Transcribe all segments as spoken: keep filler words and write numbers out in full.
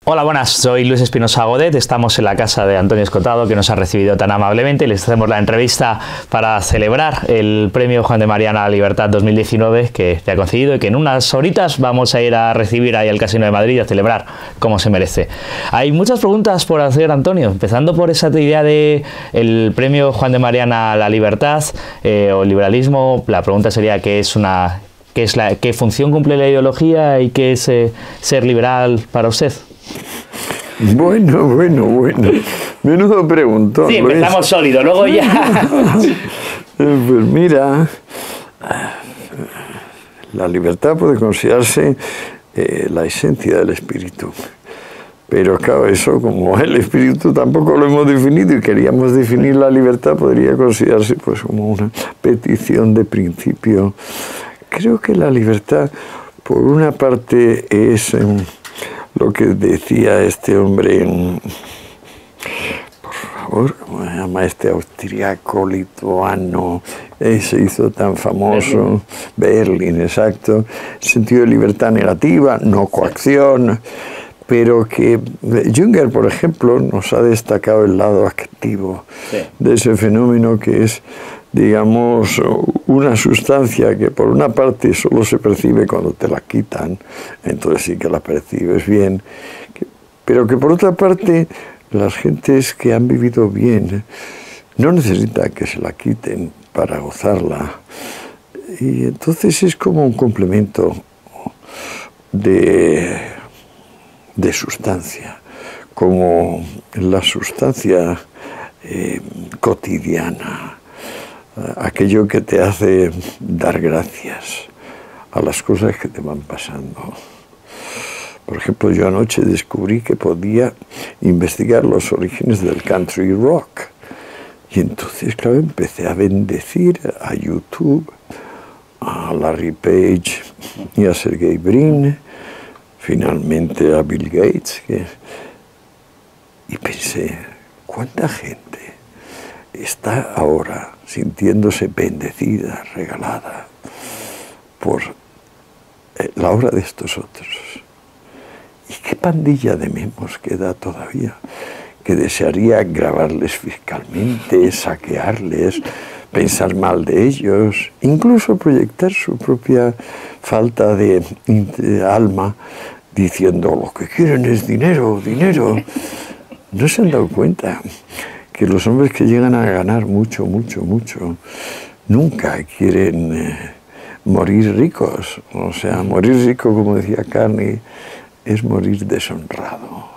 Hola, buenas, soy Luis Espinosa Godet, estamos en la casa de Antonio Escotado, que nos ha recibido tan amablemente. Les hacemos la entrevista para celebrar el premio Juan de Mariana a la Libertad dos mil diecinueve que te ha concedido y que en unas horitas vamos a ir a recibir ahí al Casino de Madrid y a celebrar como se merece. Hay muchas preguntas por hacer, Antonio, empezando por esa idea de el premio Juan de Mariana a la Libertad eh, o el liberalismo. La pregunta sería ¿qué es una, qué es la, qué función cumple la ideología y qué es eh, ser liberal para usted? Bueno, bueno, bueno. Menudo preguntón. Sí, empezamos Luis. Sólido, luego ya. Pues mira, la libertad puede considerarse eh, la esencia del espíritu. Pero claro, eso como el espíritu tampoco lo hemos definido y queríamos definir la libertad, podría considerarse pues como una petición de principio. Creo que la libertad, por una parte, es eh, lo que decía este hombre, por favor, ¿cómo se llama este austriaco lituano? Eh, se hizo tan famoso, Berlín. Berlín, exacto. Sentido de libertad negativa, no coacción, pero que Jünger, por ejemplo, nos ha destacado el lado activo sí. de ese fenómeno que es, digamos, una sustancia que por una parte solo se percibe cuando te la quitan, entonces sí que la percibes bien, que, pero que por otra parte las gentes que han vivido bien no necesitan que se la quiten para gozarla, y entonces es como un complemento de, de sustancia, como la sustancia eh, cotidiana, aquello que te hace dar gracias a las cosas que te van pasando. Por ejemplo, yo anoche descubrí que podía investigar los orígenes del country rock. Y entonces, claro, empecé a bendecir a YouTube, a Larry Page y a Sergey Brin, finalmente a Bill Gates. Que... Y pensé, ¿cuánta gente está ahora sintiéndose bendecida, regalada por la obra de estos otros? ¿Y qué pandilla de memos queda todavía que desearía grabarles fiscalmente, saquearles, pensar mal de ellos, incluso proyectar su propia falta de, de alma, diciendo lo que quieren es dinero, dinero? ¿No se han dado cuenta que los hombres que llegan a ganar mucho, mucho, mucho, nunca quieren eh, morir ricos? O sea, morir rico, como decía Carney, es morir deshonrado.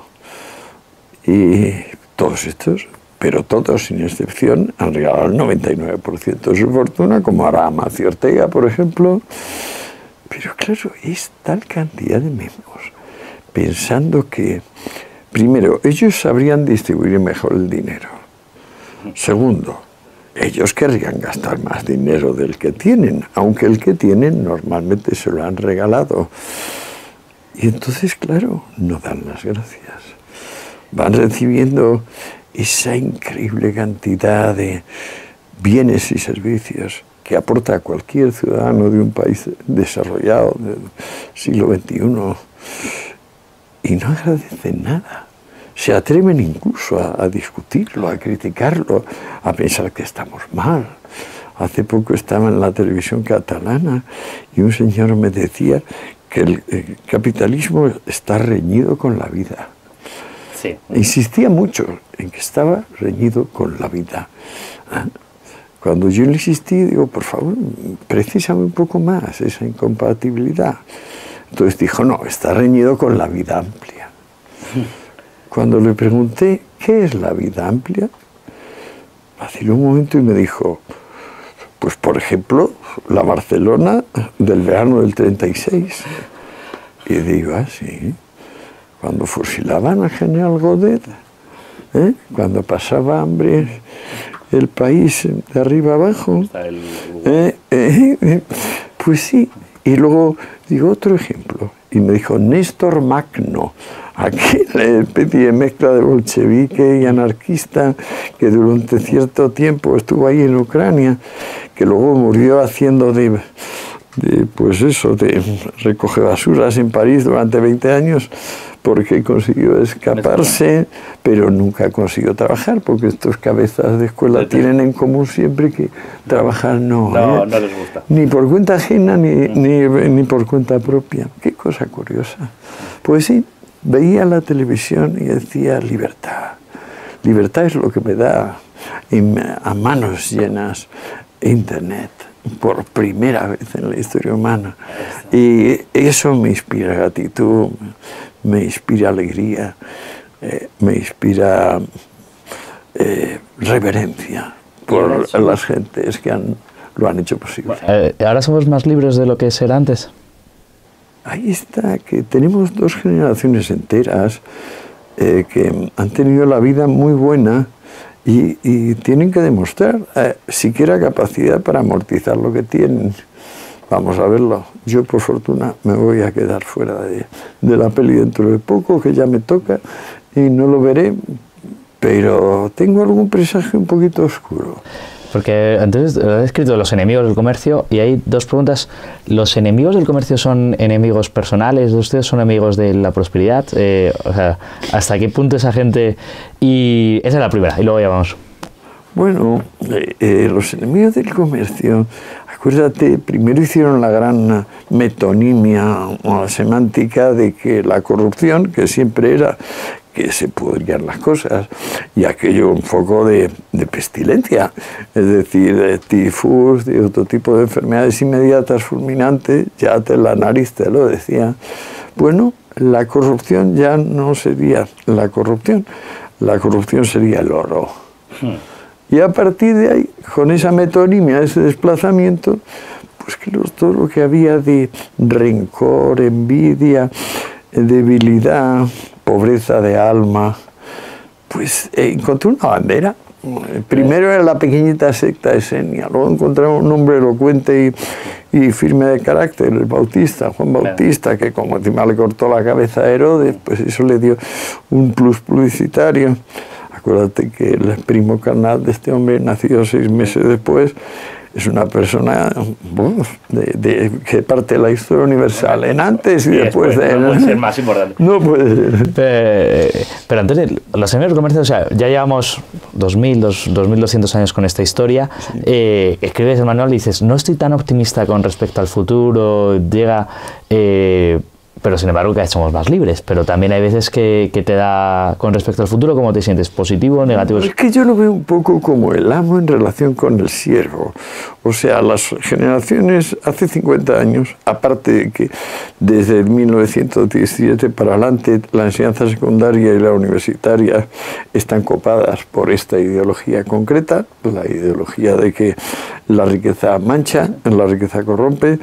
Y todos estos, pero todos sin excepción, han regalado el noventa y nueve por ciento de su fortuna, como hará Amancio Ortega, por ejemplo. Pero claro, es tal cantidad de memos, pensando que, primero, ellos sabrían distribuir mejor el dinero. Segundo, ellos querrían gastar más dinero del que tienen, aunque el que tienen normalmente se lo han regalado. Y entonces, claro, no dan las gracias. Van recibiendo esa increíble cantidad de bienes y servicios que aporta a cualquier ciudadano de un país desarrollado del siglo veintiuno y no agradecen nada. Se atreven incluso a, a discutirlo, a criticarlo, a pensar que estamos mal. Hace poco estaba en la televisión catalana y un señor me decía que el, el capitalismo está reñido con la vida. Sí. Insistía mucho en que estaba reñido con la vida. ¿Ah? Cuando yo le insistí, digo, por favor, precísame un poco más esa incompatibilidad. Entonces dijo, no, está reñido con la vida amplia. Cuando le pregunté, ¿qué es la vida amplia?, vaciló un momento y me dijo, pues por ejemplo, la Barcelona del verano del treinta y seis. Y digo, ah, sí, cuando fusilaban al general Godet, ¿eh? Cuando pasaba hambre el país de arriba abajo, ¿eh? Eh, eh, pues sí. Y luego digo otro ejemplo, y me dijo Néstor Magno, aquella especie de mezcla de bolchevique y anarquista que durante cierto tiempo estuvo ahí en Ucrania, que luego murió haciendo de, de pues eso, de recoge basuras en París durante veinte años, porque consiguió escaparse, pero nunca consiguió trabajar, porque estos cabezas de escuela tienen en común siempre que trabajar no, no, ¿eh? no les gusta. Ni por cuenta ajena, ni, ni, ni por cuenta propia. Qué cosa curiosa. Pues sí, veía la televisión y decía libertad. Libertad es lo que me da a manos llenas Internet, por primera vez en la historia humana. Y eso me inspira gratitud, me inspira alegría, eh, me inspira eh, reverencia por las gentes que han, lo han hecho posible. Eh, ¿Ahora somos más libres de lo que era antes? Ahí está, que tenemos dos generaciones enteras eh, que han tenido la vida muy buena y, y tienen que demostrar eh, siquiera capacidad para amortizar lo que tienen. Vamos a verlo. Yo, por fortuna, me voy a quedar fuera de, de la peli dentro de poco, que ya me toca, y no lo veré, pero tengo algún presagio un poquito oscuro. Porque entonces he escrito Los enemigos del comercio y hay dos preguntas. ¿Los enemigos del comercio son enemigos personales de ustedes? ¿Son enemigos de la prosperidad? Eh, o sea, ¿hasta qué punto esa gente...? Y esa es la primera, y luego ya vamos. Bueno, eh, eh, los enemigos del comercio, acuérdate, primero hicieron la gran metonimia o semántica de que la corrupción, que siempre era que se pudrían las cosas, y aquello un foco de, de pestilencia, es decir, de tifus, de otro tipo de enfermedades inmediatas fulminantes, ya te la nariz te lo decía. Bueno, la corrupción ya no sería la corrupción, la corrupción sería el oro. Hmm. Y a partir de ahí, con esa metonimia, ese desplazamiento, pues que todo lo que había de rencor, envidia, debilidad, pobreza de alma, pues eh, encontré una bandera. Primero era la pequeñita secta Esenia, luego encontramos un hombre elocuente y, y firme de carácter, el Bautista, Juan Bautista, que como encima le cortó la cabeza a Herodes, pues eso le dio un plus publicitario. Acuérdate que el primo carnal de este hombre, nacido seis meses después, es una persona bueno, de, de, que parte de la historia universal, en antes y, y después, después de... No puede ser más importante. No puede ser. Eh, pero entonces, los enemigos del comercio, o sea, ya llevamos dos mil, dos mil doscientos años con esta historia, sí. eh, escribes el manual y dices, no estoy tan optimista con respecto al futuro, llega... Eh, pero sin embargo cada vez somos más libres, pero también hay veces que, que te da, con respecto al futuro, ¿cómo te sientes? ¿Positivo o negativo? Es que yo lo veo un poco como el amo en relación con el siervo. O sea, las generaciones hace cincuenta años, aparte de que desde mil novecientos diecisiete para adelante la enseñanza secundaria y la universitaria están copadas por esta ideología concreta, la ideología de que la riqueza mancha, la riqueza corrompe.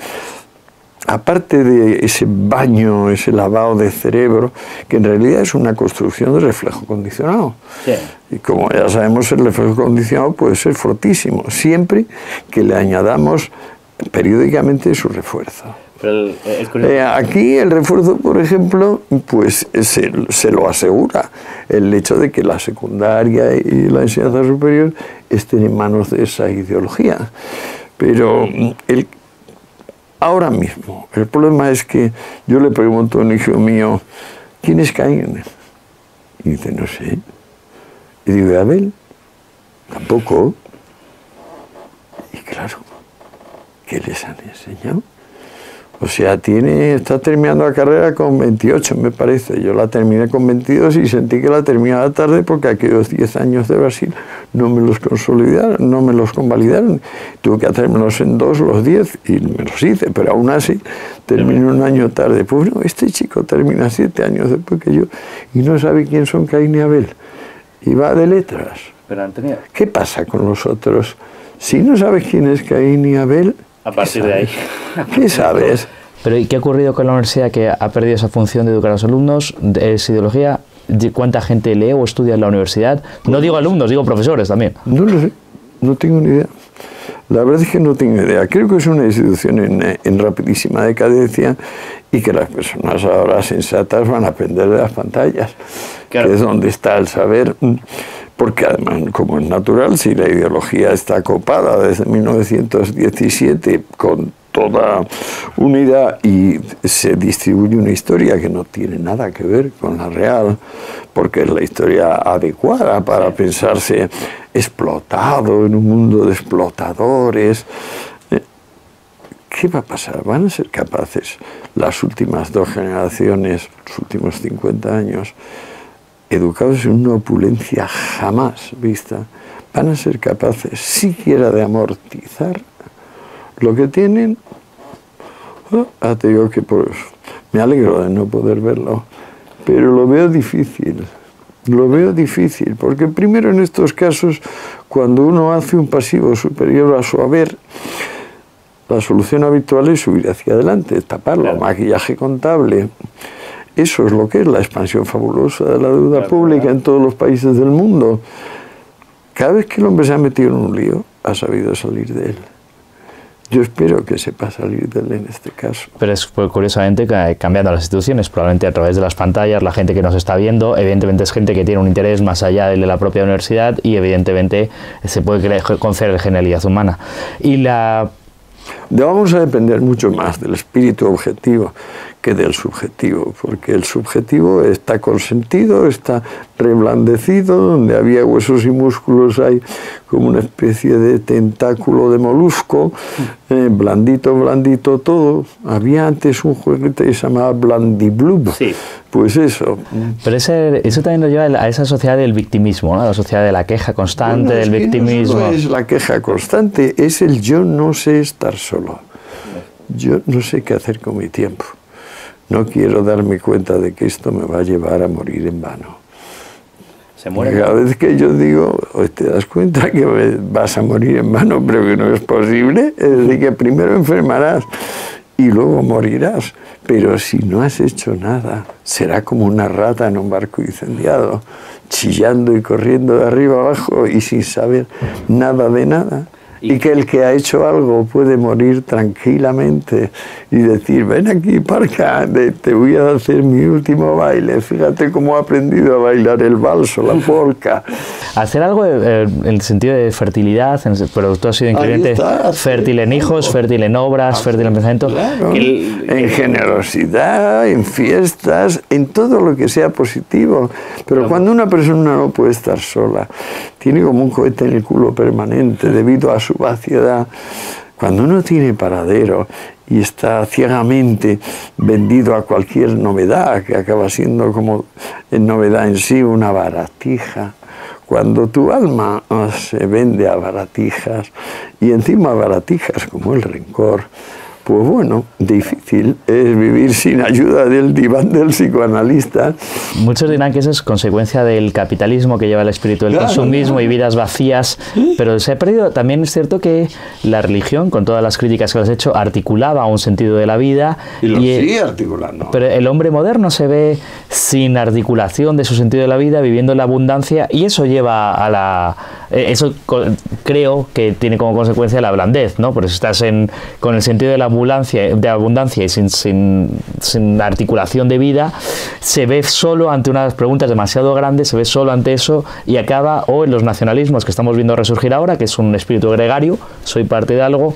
Aparte de ese baño, ese lavado de cerebro, que en realidad es una construcción de reflejo condicionado. Sí. Y como ya sabemos, el reflejo condicionado puede ser fortísimo, siempre que le añadamos periódicamente su refuerzo. Pero el, el eh, aquí el refuerzo, por ejemplo, pues se, se lo asegura el hecho de que la secundaria y la enseñanza superior estén en manos de esa ideología. Pero el ahora mismo, el problema es que yo le pregunto a un hijo mío, ¿quién es Caín? Y dice, no sé. Y digo, ¿y Abel? Tampoco. Y claro, ¿qué les han enseñado? O sea, tiene, está terminando la carrera con veintiocho, me parece. Yo la terminé con veintidós y sentí que la terminaba tarde porque aquellos diez años de Brasil no me los consolidaron, no me los convalidaron. Tuve que hacérmelos en dos, los diez, y me los hice, pero aún así terminé un año tarde. Pues no, este chico termina siete años después que yo y no sabe quién son Caín y Abel. Y va de letras. Pero Antonio, ¿qué pasa con los otros? Si no sabes quién es Caín y Abel, a partir de ahí, ¿qué sabes? Pero ¿y qué ha ocurrido con la universidad que ha perdido esa función de educar a los alumnos? ¿Es ideología? ¿Cuánta gente lee o estudia en la universidad? No digo alumnos, digo profesores también. No lo sé, no tengo ni idea. La verdad es que no tengo idea. Creo que es una institución en, en rapidísima decadencia y que las personas ahora sensatas van a aprender de las pantallas, claro, que es donde está el saber. Porque además, como es natural, si la ideología está copada desde mil novecientos diecisiete con toda unidad y se distribuye una historia que no tiene nada que ver con la real, porque es la historia adecuada para pensarse explotado en un mundo de explotadores. ¿Qué va a pasar? ¿Van a ser capaces las últimas dos generaciones, los últimos cincuenta años, educados en una opulencia jamás vista, van a ser capaces siquiera de amortizar lo que tienen? Oh, ah, te digo que pues, me alegro de no poder verlo, pero lo veo difícil. Lo veo difícil, porque primero en estos casos, cuando uno hace un pasivo superior a su haber, la solución habitual es subir hacia adelante, taparlo, claro. Maquillaje contable. Eso es lo que es la expansión fabulosa de la deuda claro, pública claro. en todos los países del mundo. Cada vez que el hombre se ha metido en un lío, ha sabido salir de él. Yo espero que sepa salir de él en este caso. Pero es pues, curiosamente cambiando las instituciones, probablemente a través de las pantallas, la gente que nos está viendo, evidentemente es gente que tiene un interés más allá del de la propia universidad y evidentemente se puede conceder genialidad humana. Y la... Vamos a depender mucho más del espíritu objetivo que del subjetivo, porque el subjetivo está consentido, está reblandecido, donde había huesos y músculos hay como una especie de tentáculo de molusco, eh, blandito, blandito todo. Había antes un juguete que se llamaba Blandiblub, sí. Pues eso. Pero ese, eso también nos lleva a esa sociedad del victimismo, ¿no? La sociedad de la queja constante, bueno, del victimismo. No es la queja constante, es el yo no sé estar solo. Yo no sé qué hacer con mi tiempo. No quiero darme cuenta de que esto me va a llevar a morir en vano. Se muere. Cada vez que yo digo, te das cuenta que vas a morir en vano, pero que no es posible, es decir, que primero enfermarás y luego morirás. Pero si no has hecho nada, será como una rata en un barco incendiado, chillando y corriendo de arriba abajo y sin saber nada de nada. Y que el que ha hecho algo puede morir tranquilamente y decir, ven aquí, parca, te voy a hacer mi último baile. Fíjate cómo he aprendido a bailar el valso, la polka. Hacer algo eh, en el sentido de fertilidad, pero tú has sido incluyente, fértil en hijos, fértil en obras, fértil en pensamiento. Claro, el, en generosidad, en fiestas, en todo lo que sea positivo. Pero claro. Cuando una persona no puede estar sola, tiene como un cohete en el culo permanente debido a su vaciedad, cuando uno tiene paradero y está ciegamente vendido a cualquier novedad, que acaba siendo como en novedad en sí una baratija, cuando tu alma se vende a baratijas y encima baratijas como el rencor, pues bueno, difícil es vivir sin ayuda del diván del psicoanalista. Muchos dirán que eso es consecuencia del capitalismo que lleva el espíritu del claro, consumismo claro. Y vidas vacías, pero se ha perdido. También es cierto que la religión, con todas las críticas que has hecho, articulaba un sentido de la vida. Y lo y sigue articulando. Pero el hombre moderno se ve sin articulación de su sentido de la vida, viviendo en la abundancia, y eso lleva a la... Eso creo que tiene como consecuencia la blandez, ¿no? Por eso estás en, con el sentido de la abundancia, de abundancia y sin, sin, sin articulación de vida, se ve solo ante unas preguntas demasiado grandes, se ve solo ante eso y acaba o en los nacionalismos que estamos viendo resurgir ahora, que es un espíritu gregario, soy parte de algo,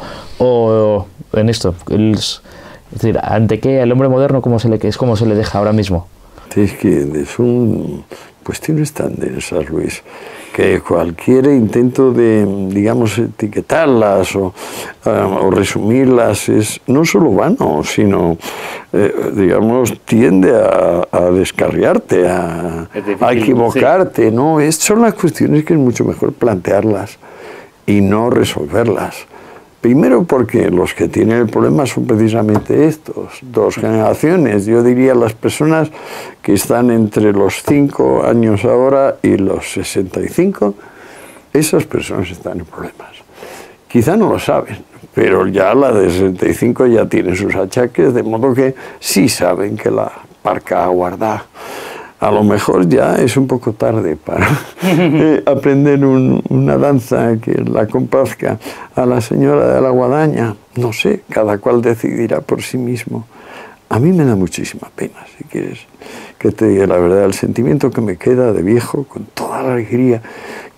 o en esto, el, es decir, ante qué el hombre moderno cómo se le, es como se le deja ahora mismo. Es que son cuestiones tan densas, Luis, que cualquier intento de, digamos, etiquetarlas o, uh, o resumirlas es no solo vano, sino, eh, digamos, tiende a, a descarriarte, a, difícil, a equivocarte, sí. ¿No? Es, son las cuestiones que es mucho mejor plantearlas y no resolverlas. Primero porque los que tienen el problema son precisamente estos, dos generaciones. Yo diría las personas que están entre los cinco años ahora y los sesenta y cinco, esas personas están en problemas. Quizá no lo saben, pero ya la de sesenta y cinco ya tiene sus achaques, de modo que sí saben que la parca aguarda. A lo mejor ya es un poco tarde para eh, aprender un, una danza que la complazca a la señora de la guadaña. No sé, cada cual decidirá por sí mismo. A mí me da muchísima pena, si quieres que te diga la verdad, el sentimiento que me queda de viejo, con toda la alegría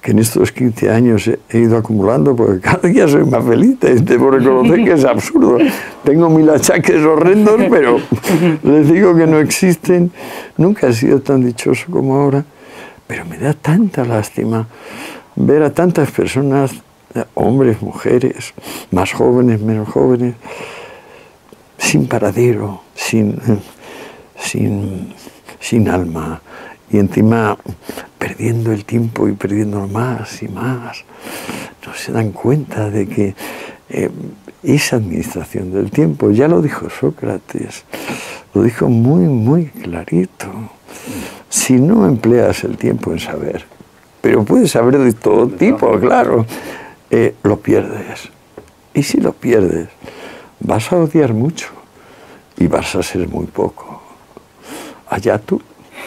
que en estos quince años he ido acumulando, porque cada día soy más feliz, debo reconocer que es absurdo. Tengo mil achaques horrendos, pero les digo que no existen. Nunca he sido tan dichoso como ahora, pero me da tanta lástima ver a tantas personas, hombres, mujeres, más jóvenes, menos jóvenes, sin paradero, sin, sin, sin alma, y encima perdiendo el tiempo y perdiendo más y más. No se dan cuenta de que eh, esa administración del tiempo, ya lo dijo Sócrates, lo dijo muy, muy clarito. Si no empleas el tiempo en saber, pero puedes saber de todo tipo, claro, eh, lo pierdes. Y si lo pierdes, vas a odiar mucho y vas a ser muy poco. Allá tú.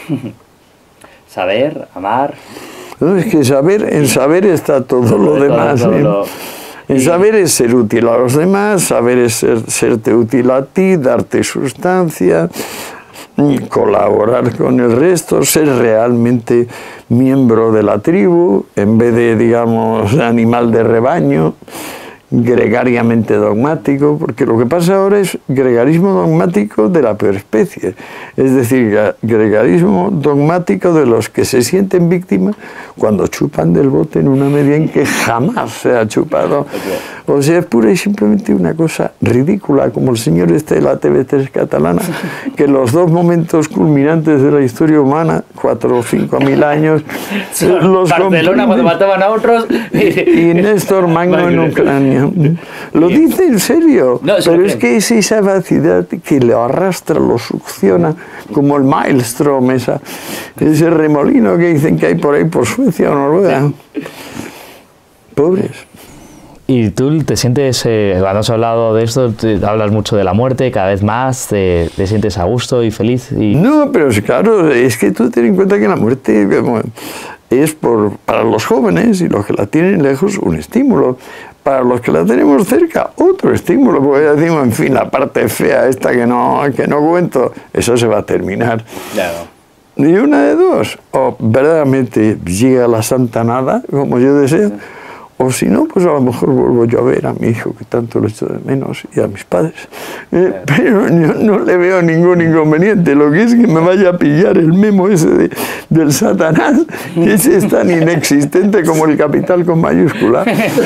Saber, amar. No, es que saber, en saber está todo lo demás. Todo, todo, ¿eh? lo... En saber es ser útil a los demás, saber es ser, serte útil a ti, darte sustancia, colaborar con el resto, ser realmente miembro de la tribu, en vez de, digamos, animal de rebaño, gregariamente dogmático, porque lo que pasa ahora es gregarismo dogmático de la peor especie, es decir, gregarismo dogmático de los que se sienten víctimas cuando chupan del bote en una medida en que jamás se ha chupado. O sea, es pura y simplemente una cosa ridícula, como el señor este de la T V tres catalana, que los dos momentos culminantes de la historia humana, cuatro o cinco mil años, los Barcelona cuando mataban a otros y, y Néstor Magno en Ucrania. Lo dice en serio, no, pero es que es esa vacidad que lo arrastra, lo succiona, como el Maelstrom, esa, ese remolino que dicen que hay por ahí por Suecia o Noruega. Pobres. Y tú te sientes, eh, cuando has hablado de esto, te hablas mucho de la muerte, cada vez más, te, te sientes a gusto y feliz. Y... No, pero claro, es que tú ten en cuenta que la muerte es por, para los jóvenes y los que la tienen lejos un estímulo. Para los que la tenemos cerca, otro estímulo, porque ya decimos, en fin, la parte fea esta que no, que no cuento, eso se va a terminar. Claro. Ni una de dos, o verdaderamente llega la santa nada, como yo deseo, o si no, pues a lo mejor vuelvo yo a ver a mi hijo, que tanto lo echo de menos, y a mis padres. Eh, pero yo no le veo ningún inconveniente, lo que es que me vaya a pillar el memo ese de, del Satanás, que ese es tan inexistente como el capital con mayúscula.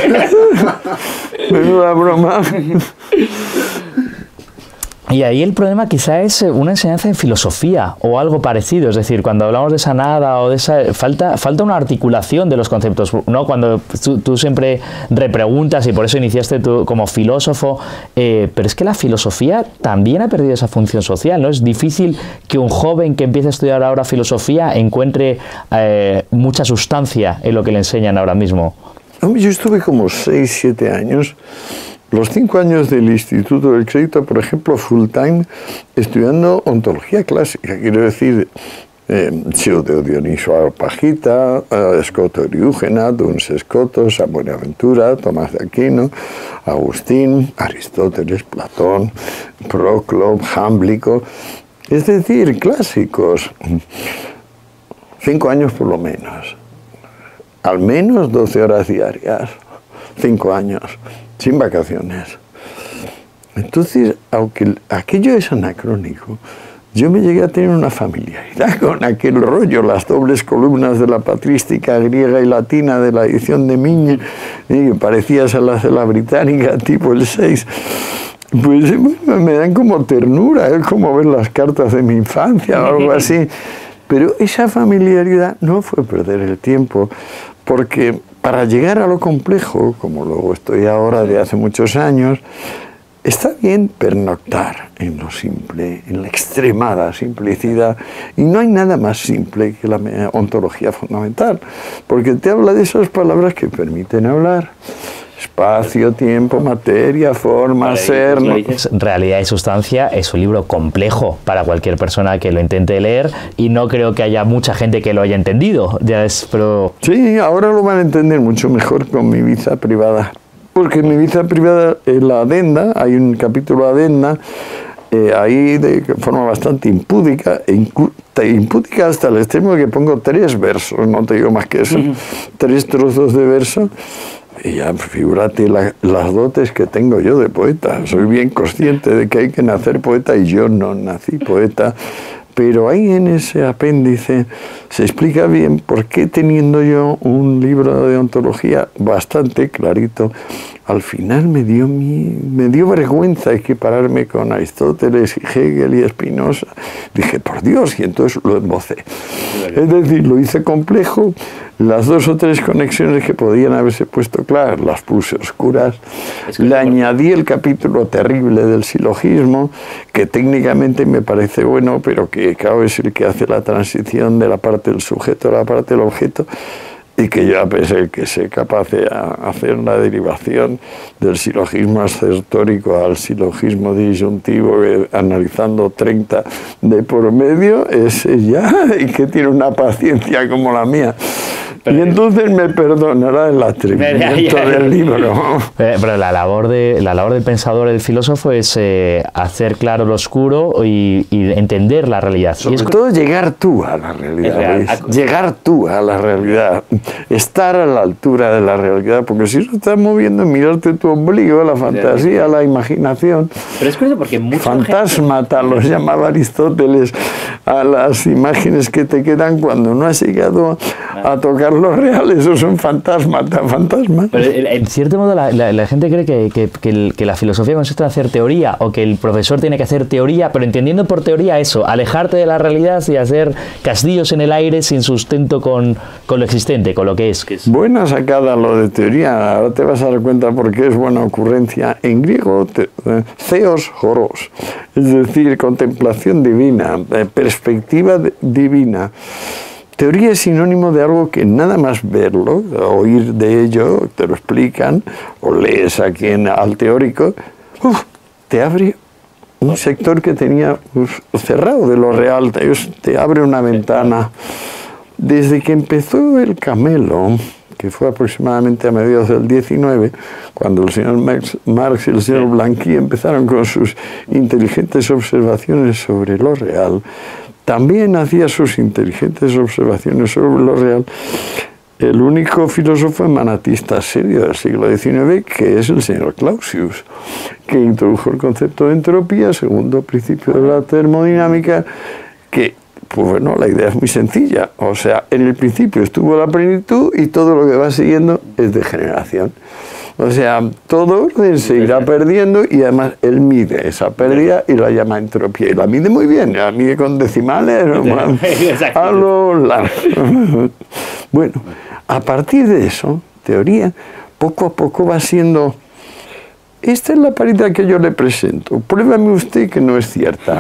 Menuda broma. Y ahí el problema quizá es una enseñanza en filosofía o algo parecido, es decir, cuando hablamos de esa nada o de esa... Falta, falta una articulación de los conceptos, ¿no? Cuando tú, tú siempre repreguntas y por eso iniciaste tú como filósofo, eh, pero es que la filosofía también ha perdido esa función social, ¿no? Es difícil que un joven que empiece a estudiar ahora filosofía encuentre eh, mucha sustancia en lo que le enseñan ahora mismo. Yo estuve como seis, siete años... Los cinco años del Instituto del Crédito, por ejemplo, full time, estudiando ontología clásica, quiero decir, eh, Pseudo Dioniso Areopagita, eh, Scoto Eriúgena, Duns Scoto, San Buenaventura, Tomás de Aquino, Agustín, Aristóteles, Platón, Proclo, Jámblico, es decir, clásicos. Cinco años por lo menos, al menos doce horas diarias, cinco años. Sin vacaciones. Entonces, aunque aquello es anacrónico, yo me llegué a tener una familiaridad con aquel rollo, las dobles columnas de la patrística griega y latina de la edición de Migne, y parecías a las de la británica, tipo el seis. Pues me dan como ternura, es como ver las cartas de mi infancia o algo así. Pero esa familiaridad no fue perder el tiempo, porque para llegar a lo complejo, como lo estoy ahora de hace muchos años, está bien pernoctar en lo simple, en la extremada simplicidad. Y no hay nada más simple que la ontología fundamental, porque te habla de esas palabras que permiten hablar. Espacio, tiempo, materia, forma, vale, ser... ¿No? Realidad y sustancia es un libro complejo para cualquier persona que lo intente leer y no creo que haya mucha gente que lo haya entendido. Ya es, pero... Sí, ahora lo van a entender mucho mejor con mi vida privada. Porque en mi vida privada, en la adenda, hay un capítulo adenda, eh, ahí de forma bastante impúdica, e impúdica hasta el extremo de que pongo tres versos, no te digo más que eso, uh-huh. tres trozos de verso. Y ya, figúrate la, las dotes que tengo yo de poeta. Soy bien consciente de que hay que nacer poeta y yo no nací poeta. Pero ahí en ese apéndice se explica bien por qué, teniendo yo un libro de ontología bastante clarito, al final me dio, mi, me dio vergüenza equipararme con Aristóteles y Hegel y Spinoza. Dije, por Dios, y entonces lo embocé. Es decir, lo hice complejo, las dos o tres conexiones que podían haberse puesto claras, las puse oscuras, es que le añadí el capítulo terrible del silogismo, que técnicamente me parece bueno, pero que claro es el que hace la transición de la parte del sujeto a la parte del objeto, y que yo, a pesar de que sé capaz de hacer la derivación del silogismo asertórico al silogismo disyuntivo, eh, analizando treinta de por medio, ese ya, y que tiene una paciencia como la mía. Pero, y entonces me perdonará el atrevimiento del libro. Pero la labor, de, la labor del pensador, del filósofo, es eh, hacer claro lo oscuro y, y entender la realidad. Sobre y es... todo llegar tú a la realidad. Llegar tú a la realidad. Estar a la altura de la realidad. Porque si no estás moviendo, mirarte tu ombligo, la fantasía, la imaginación. Pero es curioso porque mucha fantasmata, gente... los llamaba Aristóteles, a las imágenes que te quedan cuando no has llegado a tocar los reales, esos son fantasmas, tan fantasmas. Pero en cierto modo la, la, la gente cree que, que, que, el, que la filosofía consiste en hacer teoría, o que el profesor tiene que hacer teoría, pero entendiendo por teoría eso, alejarte de la realidad y hacer castillos en el aire sin sustento con, con lo existente, con lo que es, que es. Buena sacada lo de teoría, ahora te vas a dar cuenta por qué es buena ocurrencia. En griego, te, eh, theos horos, es decir, contemplación divina, eh, perspectiva de, divina. Teoría es sinónimo de algo que nada más verlo, oír de ello, te lo explican, o lees a quien, al teórico, uf, te abre un sector que tenía uf, cerrado de lo real, te, te abre una ventana. Desde que empezó el Camelo, que fue aproximadamente a mediados del diecinueve, cuando el señor Marx, Marx y el señor Blanqui empezaron con sus inteligentes observaciones sobre lo real, también hacía sus inteligentes observaciones sobre lo real el único filósofo emanatista serio del siglo diecinueve, que es el señor Clausius, que introdujo el concepto de entropía, segundo principio de la termodinámica, que, pues bueno, la idea es muy sencilla. O sea, en el principio estuvo la plenitud y todo lo que va siguiendo es degeneración. O sea, todo orden se irá perdiendo y además él mide esa pérdida y la llama entropía. Y la mide muy bien, la mide con decimales. A lo largo. Bueno, a partir de eso, teoría, poco a poco va siendo... Esta es la paridad que yo le presento. Pruébame usted que no es cierta.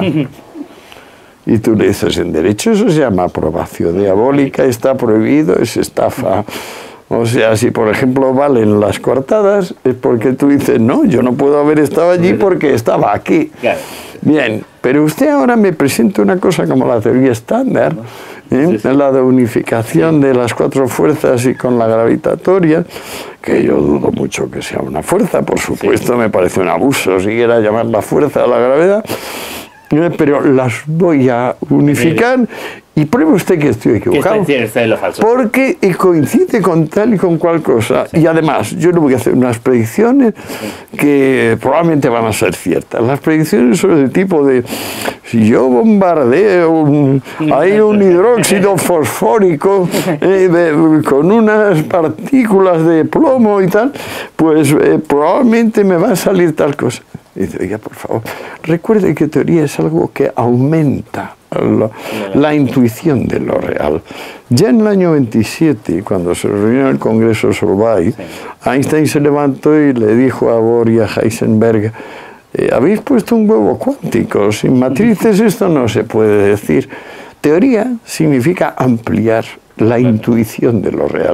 Y tú le dices, en derecho eso se llama aprobación diabólica, está prohibido, es estafa. O sea, si por ejemplo valen las coartadas, es porque tú dices, no, yo no puedo haber estado allí porque estaba aquí. Bien, pero usted ahora me presenta una cosa como la teoría estándar, ¿eh? La de unificación de las cuatro fuerzas y con la gravitatoria, que yo dudo mucho que sea una fuerza, por supuesto, me parece un abuso siquiera llamar la fuerza a la gravedad, pero las voy a unificar y pruebe usted que estoy equivocado. ¿Qué está lo falso? Porque coincide con tal y con cual cosa. Sí. Y además, yo le voy a hacer unas predicciones que probablemente van a ser ciertas. Las predicciones son del tipo de, si yo bombardeo un, hay un hidróxido fosfórico eh, de, con unas partículas de plomo y tal, pues eh, probablemente me va a salir tal cosa. Y dice, oiga, por favor, recuerde que teoría es algo que aumenta la, la intuición de lo real. Ya en el año veintisiete, cuando se reunió en el Congreso Solvay, sí. Einstein se levantó y le dijo a Bohr y a Heisenberg, eh, habéis puesto un huevo cuántico, sin matrices esto no se puede decir. Teoría significa ampliar la intuición de lo real.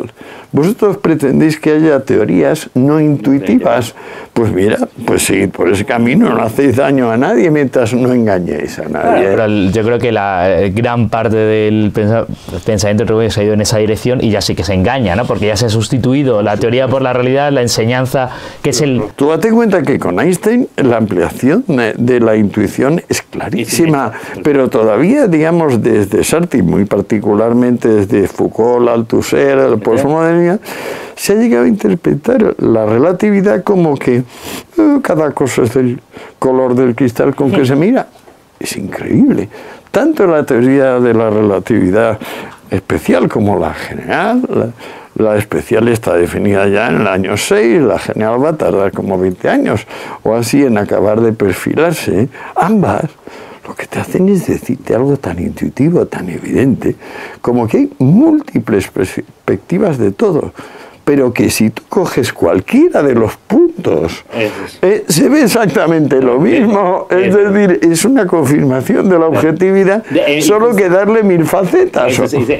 vosotros pretendéis que haya teorías no intuitivas. Pues mira, pues sí, por ese camino no hacéis daño a nadie mientras no engañéis a nadie. Claro, pero yo creo que la gran parte del pensamiento se ha ido en esa dirección y ya sí que se engaña, ¿no? Porque ya se ha sustituido la teoría por la realidad, la enseñanza, que es el... Tú date cuenta que con Einstein la ampliación de la intuición es clarísima, pero todavía, digamos, desde Sartre, muy particularmente desde Foucault, Althusser, el postmodernismo, se ha llegado a interpretar la relatividad como que eh, cada cosa es del color del cristal con que se mira. Es increíble. Tanto la teoría de la relatividad especial como la general. La, la especial está definida ya en el año seis, la general va a tardar como veinte años o así en acabar de perfilarse. Ambas lo que te hacen es decirte algo tan intuitivo, tan evidente, como que hay múltiples perspectivas de todo, pero que si tú coges cualquiera de los puntos, eh, se ve exactamente lo mismo. Es decir, es una confirmación de la objetividad, solo que darle mil facetas,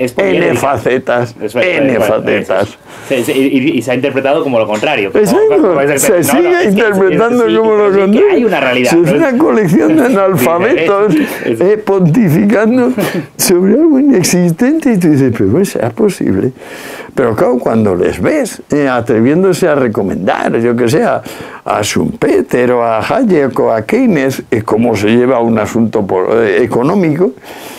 n facetas, n facetas. Y se ha interpretado como lo contrario. Se sigue interpretando como lo contrario. Hay una realidad. Es una colección de analfabetos eh, pontificando sobre algo inexistente y tú dices, pero bueno, sea posible. Pero claro, cuando les ves eh, atreviéndose a recomendar, yo que sé, a, a Schumpeter o a Hayek o a Keynes, eh, cómo se lleva un asunto por, eh, económico,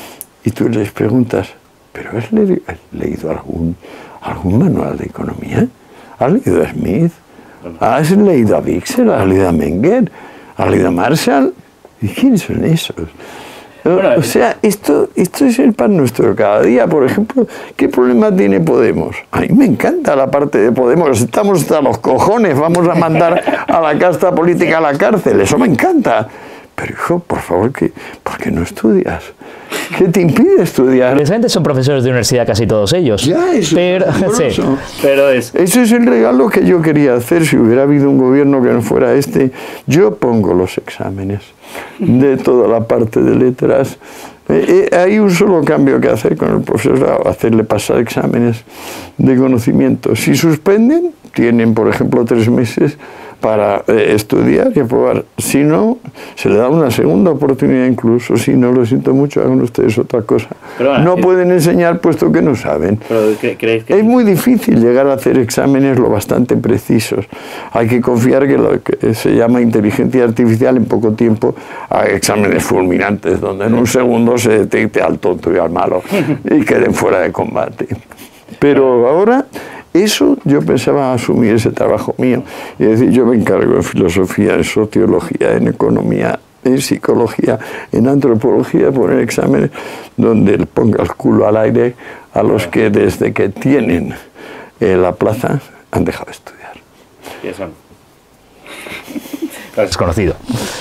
y tú les preguntas, ¿pero has, le has leído algún, algún manual de economía? ¿Has leído a Smith? ¿Has leído a Wiesel? ¿Has leído a Menger? ¿Has leído a Marshall? ¿Y quiénes son esos? Bueno, o sea, esto, esto es el pan nuestro de cada día. Por ejemplo, ¿qué problema tiene Podemos? A mí me encanta la parte de Podemos. Estamos hasta los cojones, vamos a mandar a la casta política a la cárcel. Eso me encanta. Pero hijo, por favor, ¿qué, ¿por qué no estudias? ¿Qué te impide estudiar? Precisamente son profesores de universidad casi todos ellos. Ya, eso pero, es sí, pero es... Ese es el regalo que yo quería hacer si hubiera habido un gobierno que no fuera este. Yo pongo los exámenes de toda la parte de letras. Eh, eh, hay un solo cambio que hacer con el profesor, hacerle pasar exámenes de conocimiento. Si suspenden, tienen, por ejemplo, tres meses para eh, estudiar y aprobar. Si no, se le da una segunda oportunidad incluso. Si no, lo siento mucho, hagan ustedes otra cosa. Pero, bueno, no eh, pueden enseñar puesto que no saben. Pero, ¿crees que... Es muy difícil llegar a hacer exámenes lo bastante precisos. Hay que confiar que lo que se llama inteligencia artificial en poco tiempo a exámenes fulminantes, donde en un segundo se detecte al tonto y al malo y queden fuera de combate. Pero ahora... Eso yo pensaba asumir ese trabajo mío y decir, yo me encargo en filosofía, en sociología, en economía, en psicología, en antropología, poner exámenes donde ponga el culo al aire a los que desde que tienen eh, la plaza han dejado de estudiar. ¿Qué son? Desconocido.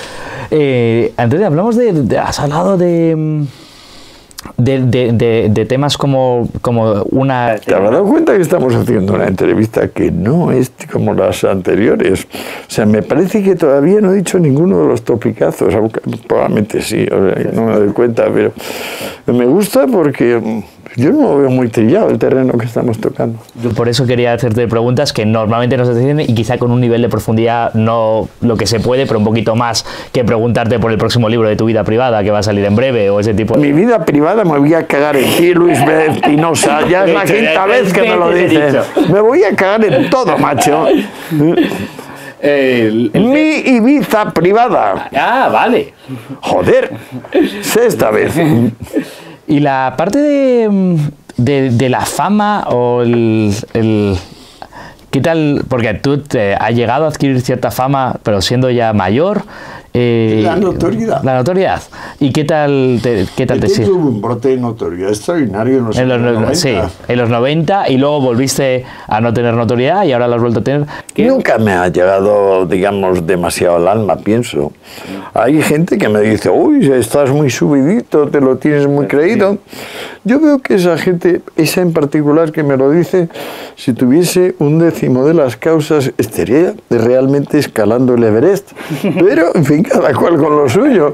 Eh, Antonio, hablamos de, de has hablado de... De, de, de, de temas como, como una... ¿Te habrás dado cuenta que estamos haciendo una entrevista que no es como las anteriores? O sea, me parece que todavía no he dicho ninguno de los topicazos, probablemente sí, no me doy cuenta, pero me gusta porque yo no lo veo muy trillado el terreno que estamos tocando. Yo por eso quería hacerte preguntas que normalmente no se hacen y quizá con un nivel de profundidad no lo que se puede, pero un poquito más que preguntarte por el próximo libro de tu vida privada que va a salir en breve o ese tipo de... Mi vida privada me voy a cagar en ti, Luis Espinosa, ya es la quinta vez que me lo dices. Me voy a cagar en todo, macho. El, el... Mi Ibiza privada. Ah, vale. Joder, sexta vez. Y la parte de, de, de la fama o el, el... ¿Qué tal? Porque tú te has llegado a adquirir cierta fama, pero siendo ya mayor. Eh, la notoriedad. La notoriedad. ¿Y qué tal te, qué tal te sientes? Tuvo un brote de notoriedad extraordinario en los, en los noventa. Sí, en los noventa y luego volviste a no tener notoriedad y ahora la has vuelto a tener. ¿Qué? Nunca me ha llegado, digamos, demasiado al alma, pienso. Hay gente que me dice, uy, estás muy subidito, te lo tienes muy creído. Yo veo que esa gente, esa en particular que me lo dice, si tuviese un décimo de las causas, estaría realmente escalando el Everest. Pero, en fin, cada cual con lo suyo.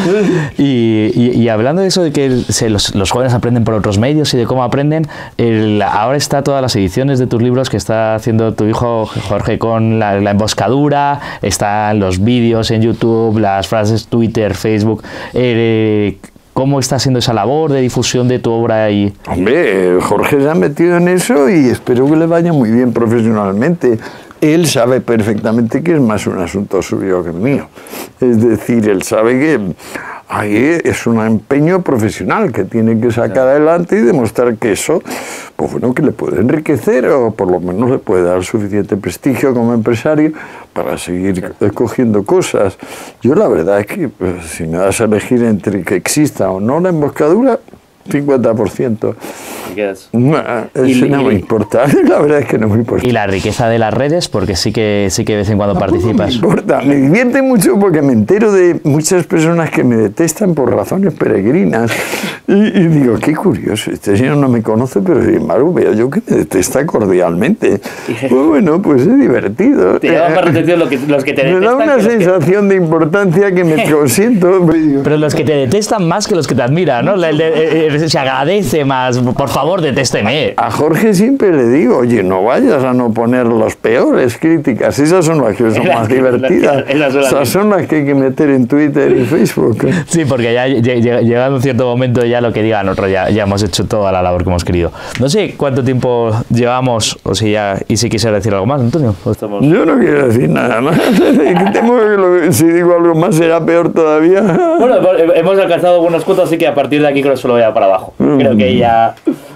Y, y, y hablando de eso de que se, los, los jóvenes aprenden por otros medios y de cómo aprenden, el, ahora está todas las ediciones de tus libros que está haciendo tu hijo Jorge con la, la emboscadura, están los vídeos en YouTube, las frases Twitter, Facebook. Eh, ¿Cómo está haciendo esa labor de difusión de tu obra ahí? Hombre, Jorge se ha metido en eso y espero que le vaya muy bien profesionalmente. Él sabe perfectamente que es más un asunto suyo que mío. Es decir, él sabe que ahí es un empeño profesional que tiene que sacar adelante y demostrar que eso, pues bueno, que le puede enriquecer o por lo menos le puede dar suficiente prestigio como empresario para seguir cogiendo cosas. Yo la verdad es que pues, si me das a elegir entre que exista o no la emboscadura, cincuenta por ciento. No, eso no me importa, la verdad es que no me importa. Y la riqueza de las redes, porque sí que sí que de vez en cuando Tampoco participas. me importa, me divierte mucho porque me entero de muchas personas que me detestan por razones peregrinas y, y digo, qué curioso, este señor no me conoce, pero sin embargo veo yo que me detesta cordialmente. Pues bueno, pues es divertido. Te llama más atención lo que, los que te Me detestan. da una que los sensación de importancia que me siento. Pero los que te detestan más que los que te admiran, ¿no? El de- eh, se agradece más. Por favor, detésteme. A Jorge siempre le digo, oye, no vayas a no poner las peores críticas, esas son las que son Las más que- divertidas, esas son las esas que- son las que hay que meter en Twitter y Facebook. Sí, porque ya lle- lle- llegado un cierto momento ya lo que digan otros, ya, ya hemos hecho toda la labor que hemos querido. No sé cuánto tiempo llevamos, o si ya, y si quisiera decir algo más, Antonio. Pues Estamos- Yo no quiero decir nada más, temo que lo- si digo algo más será peor todavía. Bueno, hemos alcanzado buenos cuotas, así que a partir de aquí creo que solo voy a para abajo. Creo que ya...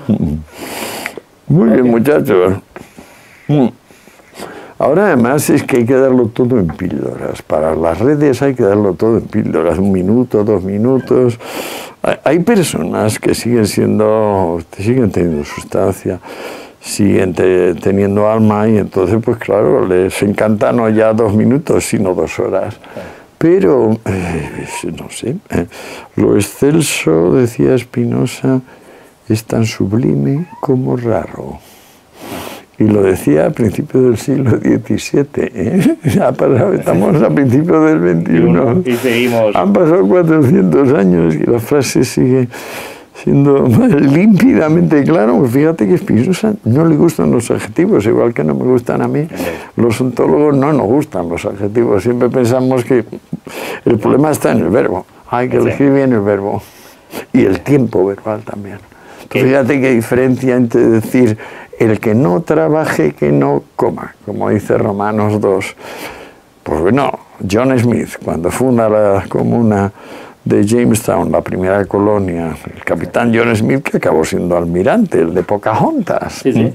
Muy bien, muchachos. Mm. Ahora además es que hay que darlo todo en píldoras. Para las redes hay que darlo todo en píldoras, un minuto, dos minutos. Hay- Hay personas que siguen siendo, siguen teniendo sustancia, siguen te- teniendo alma y entonces pues claro, les encanta no ya dos minutos, sino dos horas. Pero, eh, no sé, eh, lo excelso, decía Spinoza, es tan sublime como raro. Y lo decía a principios del siglo diecisiete, ¿eh? Ha pasado, estamos a principios del veintiuno. Y seguimos. Han pasado cuatrocientos años y la frase sigue siendo límpidamente claro. Fíjate que a Spinoza no le gustan los adjetivos, igual que no me gustan a mí. Los ontólogos no nos gustan los adjetivos. Siempre pensamos que el problema está en el verbo. Hay que elegir bien el verbo. Y el tiempo verbal también. Fíjate qué diferencia entre decir el que no trabaje, que no coma, como dice Romanos dos. Pues bueno, John Smith, cuando funda la comuna de Jamestown, la primera colonia, el capitán John Smith, que acabó siendo almirante, el de Pocahontas, Sí, sí.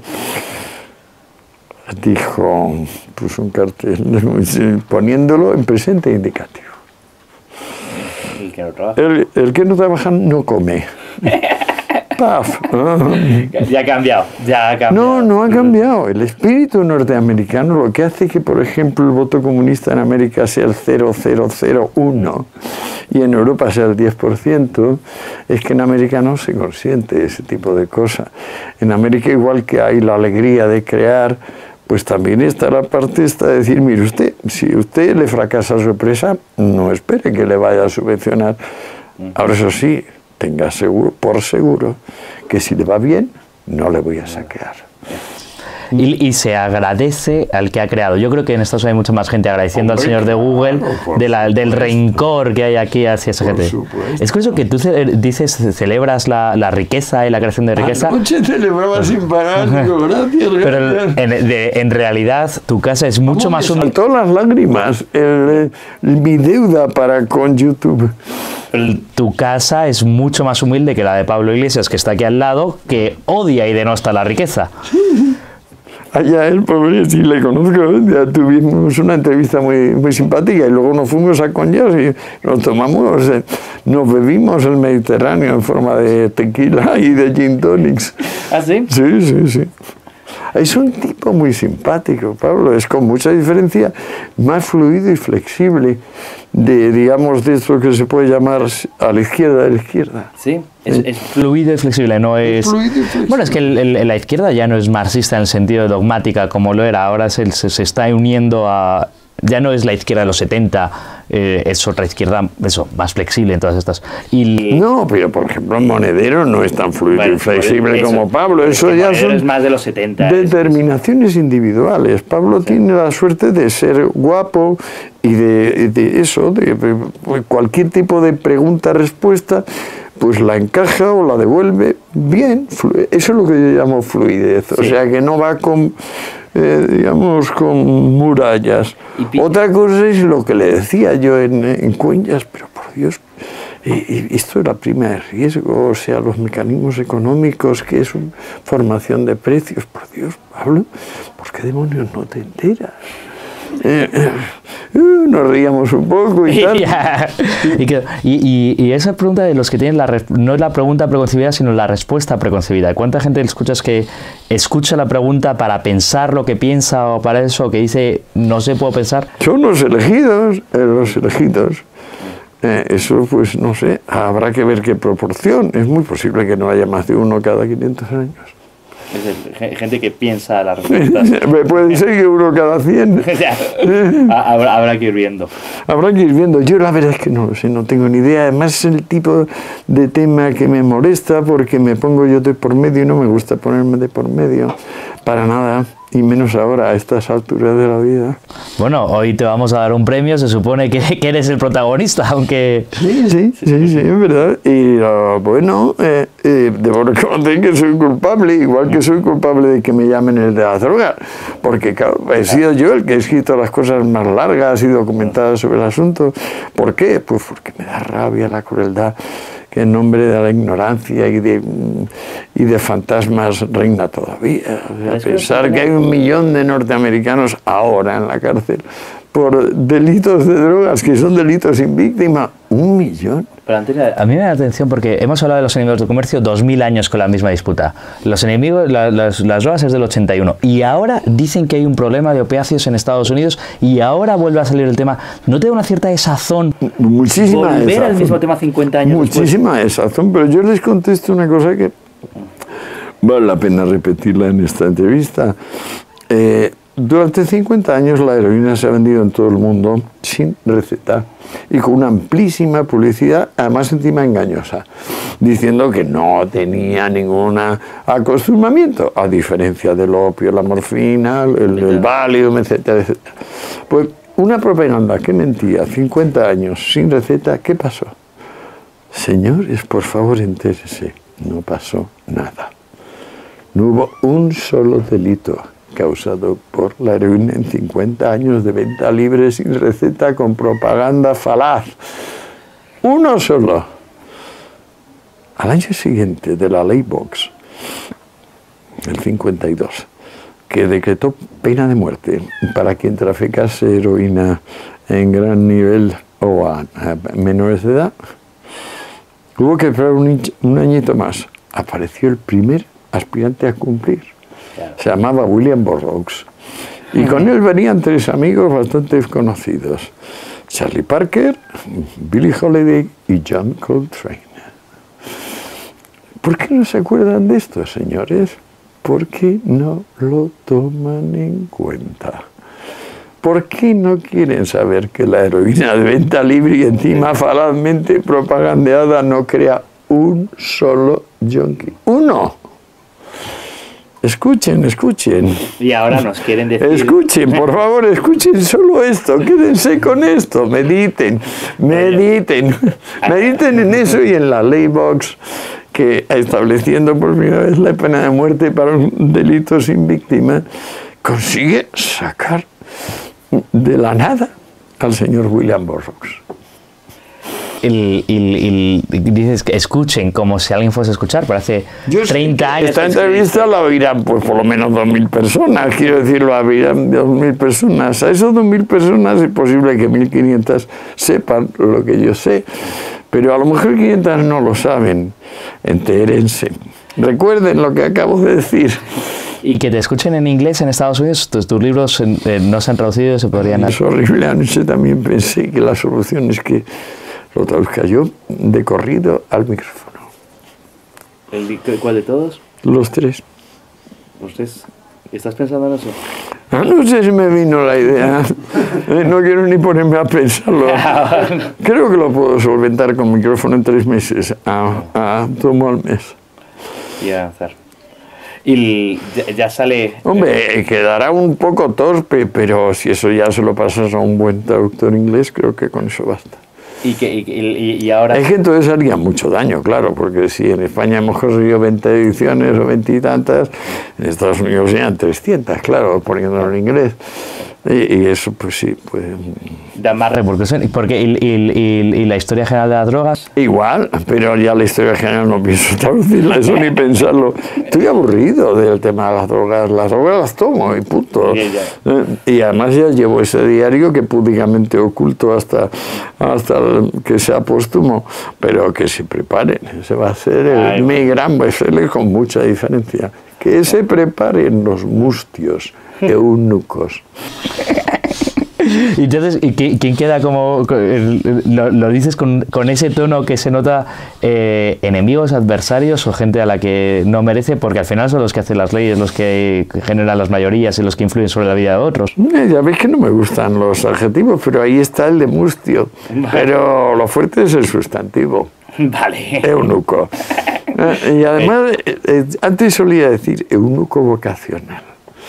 dijo, puso un cartel poniéndolo en presente indicativo. El que no trabaja. El, el que no trabaja no come. Paf. Ya ha cambiado, ya ha cambiado. No, no ha cambiado. El espíritu norteamericano lo que hace que, por ejemplo, el voto comunista en América sea el cero coma cero cero uno y en Europa sea el diez por ciento, es que en América no se consiente ese tipo de cosas. En América, igual que hay la alegría de crear, pues también está la parte esta de decir, mire usted, si usted le fracasa su empresa, no espere que le vaya a subvencionar. Ahora eso sí, tenga seguro, por seguro, que si le va bien, no le voy a saquear. Y, y se agradece al que ha creado. Yo creo que en Estados Unidos hay mucha más gente agradeciendo Hombre, al señor de Google claro, por de la, del supuesto. rencor que hay aquí hacia esa Por gente. supuesto. Es curioso que tú ce- dices, celebras la, la riqueza y la creación de riqueza, Anoche celebraba sin parar, digo, gracias, pero gracias. en, de- en realidad tu casa es mucho ¿Cómo más me humilde. saltó las lágrimas el, el- mi deuda para con YouTube. Tu casa es mucho más humilde que la de Pablo Iglesias, que está aquí al lado, que odia y denosta la riqueza. Allá el pobre, sí le conozco, ya tuvimos una entrevista muy, muy simpática y luego nos fuimos a Conyers y nos tomamos, eh, nos bebimos el Mediterráneo en forma de tequila y de gin tonics. ¿Ah, sí? Sí, sí, sí. Es un tipo muy simpático, Pablo, es con mucha diferencia más fluido y flexible de, digamos, de esto que se puede llamar a la izquierda de la izquierda. Sí, es, es fluido y flexible, no es... Fluido y flexible. Bueno, es que el, el, la izquierda ya no es marxista en el sentido de dogmática como lo era, ahora se, se, se está uniendo a... Ya no es la izquierda de los setenta, eh, es otra izquierda, eso, más flexible en todas estas. Y... No, pero por ejemplo Monedero no es tan fluido Bueno, y flexible eso, como Pablo. es Eso que ya Monedero son es más de los setenta. determinaciones individuales. Pablo sí. tiene la suerte de ser guapo y de, de eso, de, de cualquier tipo de pregunta-respuesta, pues la encaja o la devuelve bien. Eso es lo que yo llamo fluidez. Sí. O sea, que no va con... Eh, digamos, con murallas. Otra cosa es lo que le decía yo en, en Cueñas, pero por Dios, eh, esto es la prima de riesgo, o sea, los mecanismos económicos, que es una formación de precios, por Dios, Pablo, ¿por qué demonios no te enteras? Eh, eh, nos reíamos un poco y tal. y, que, y, y, y esa pregunta de los que tienen la no es la pregunta preconcebida, sino la respuesta preconcebida. ¿Cuánta gente escuchas que escucha la pregunta para pensar lo que piensa o para eso, que dice no sé, puedo pensar? Son los elegidos, eh, los elegidos. Eh, eso, pues no sé, habrá que ver qué proporción. Es muy posible que no haya más de uno cada quinientos años. Es gente que piensa las respuestas. Puede ser que uno cada cien. habrá, habrá que ir viendo. Habrá que ir viendo. Yo la verdad es que no lo sé, no tengo ni idea. Además es el tipo de tema que me molesta porque me pongo yo de por medio y no me gusta ponerme de por medio. Para nada. Y menos ahora, a estas alturas de la vida. Bueno, hoy te vamos a dar un premio, se supone que, que eres el protagonista, aunque... Sí, sí, sí, sí, es verdad. Y uh, bueno, eh, eh, debo reconocer que soy culpable, igual que soy culpable de que me llamen el de las drogas, porque claro, he sido yo el que he escrito las cosas más largas y documentadas sobre el asunto. ¿Por qué? Pues porque me da rabia la crueldad que en nombre de la ignorancia y de, y de fantasmas reina todavía. O sea, pensar que hay un millón de norteamericanos ahora en la cárcel por delitos de drogas, que son delitos sin víctima. Un millón. Pero Antonio, a mí me da la atención porque hemos hablado de los enemigos del comercio dos mil años con la misma disputa. Los enemigos, la, las, las drogas es del ochenta y uno. Y ahora dicen que hay un problema de opiáceos en Estados Unidos y ahora vuelve a salir el tema. ¿No te da una cierta desazón? Muchísima volver desazón. al mismo tema cincuenta años Muchísima después? desazón, pero yo les contesto una cosa que vale la pena repetirla en esta entrevista. Eh, Durante cincuenta años la heroína se ha vendido en todo el mundo sin receta y con una amplísima publicidad, además encima engañosa, diciendo que no tenía ningún acostumbramiento, a diferencia del opio, la morfina, el, el Valium, etcétera, etcétera. Pues una propaganda que mentía, cincuenta años sin receta, ¿qué pasó? Señores, por favor, entérese, no pasó nada. No hubo un solo delito causado por la heroína en cincuenta años de venta libre sin receta con propaganda falaz. Uno solo. Al año siguiente de la ley Box, el cincuenta y dos, que decretó pena de muerte para quien traficase heroína en gran nivel o a, a menores de edad, hubo que esperar un, un añito más. Apareció el primer aspirante a cumplir. Se llamaba William Burroughs. Y con él venían tres amigos bastante conocidos. Charlie Parker, Billie Holiday y John Coltrane. ¿Por qué no se acuerdan de esto, señores? ¿Por qué no lo toman en cuenta? ¿Por qué no quieren saber que la heroína de venta libre y encima falazmente propagandeada no crea un solo yonki? ¡Uno! Escuchen, escuchen. Y ahora nos quieren decir... Escuchen, por favor, escuchen solo esto. Quédense con esto. Mediten, mediten. Mediten en eso y en la ley Box, que estableciendo por primera vez la pena de muerte para un delito sin víctima, consigue sacar de la nada al señor William Burroughs. El, el, el, dices que escuchen como si alguien fuese a escuchar, pero hace Yo treinta años. Esta entrevista la oirán pues por lo menos dos mil personas, quiero decir, la oirán dos mil personas. A esos dos mil personas es posible que mil quinientas sepan lo que yo sé, pero a lo mejor quinientas no lo saben. Entérense. Recuerden lo que acabo de decir. Y que te escuchen en inglés en Estados Unidos, tus, tus libros eh, no se han traducido, se podrían... Es horrible. Anoche también pensé que la solución es que lo traduzca yo de corrido al micrófono. ¿El, ¿Cuál de todos? Los tres. ¿Los tres? ¿Estás pensando en eso? Ah, no sé si me vino la idea. Eh, no quiero ni ponerme a pensarlo. Creo que lo puedo solventar con micrófono en tres meses. Ah, ah, tomo al mes. Y avanzar. Y ya, ya sale... Hombre, quedará un poco torpe, pero si eso ya se lo pasas a un buen traductor inglés, creo que con eso basta. Y, que, y, y, y ahora... Hay que entonces haría mucho daño, claro, porque si en España hemos conseguido veinte ediciones o veinte y tantas, en Estados Unidos serían trescientas, claro, poniéndolo en inglés. Y, y eso, pues sí, pues... Da más repercusión. Porque y, y, y, y la historia general de las drogas... Igual, pero ya la historia general no pienso traducirla, eso ni pensarlo. Estoy aburrido del tema de las drogas. Las drogas las tomo y punto. Yeah, yeah. Eh, Y además ya llevo ese diario que públicamente oculto hasta, hasta el, que sea póstumo, pero que se preparen. Ese va a ser el, Ay, mi gran bestseller con mucha diferencia. Que se preparen los mustios eunucos. Y entonces, ¿y quién queda como, lo, lo dices con, con ese tono que se nota, eh, enemigos, adversarios o gente a la que no merece, porque al final son los que hacen las leyes, los que generan las mayorías y los que influyen sobre la vida de otros? Eh, Ya veis que no me gustan los adjetivos, pero ahí está el de mustio. Pero lo fuerte es el sustantivo. Vale. Eunuco. Eh, Y además, eh, eh, antes solía decir eunuco vocacional.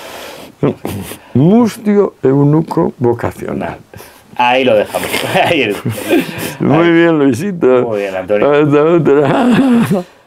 Mustio eunuco vocacional. Ahí lo dejamos. Ahí es. Muy bien, Luisito. Muy bien, Antonio. Hasta otra.